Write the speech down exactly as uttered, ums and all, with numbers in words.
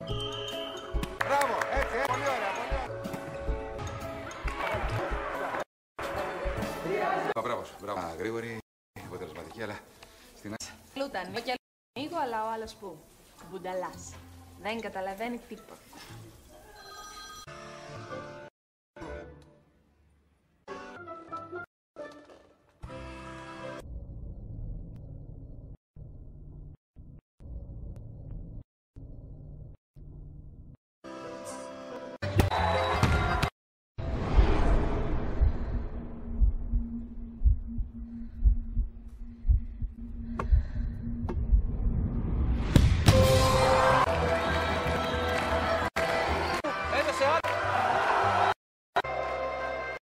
Μπράβο, έτσι, ε, πολύ ωραία, πολύ ωραία. Μπράβο σου, μπράβο. Α, γρήγορη, αποτελεσματική, αλλά στην άση. Λούταν, και λίγο, αλλά ο άλλος που. Μπουνταλάς. Δεν καταλαβαίνει τίποτα.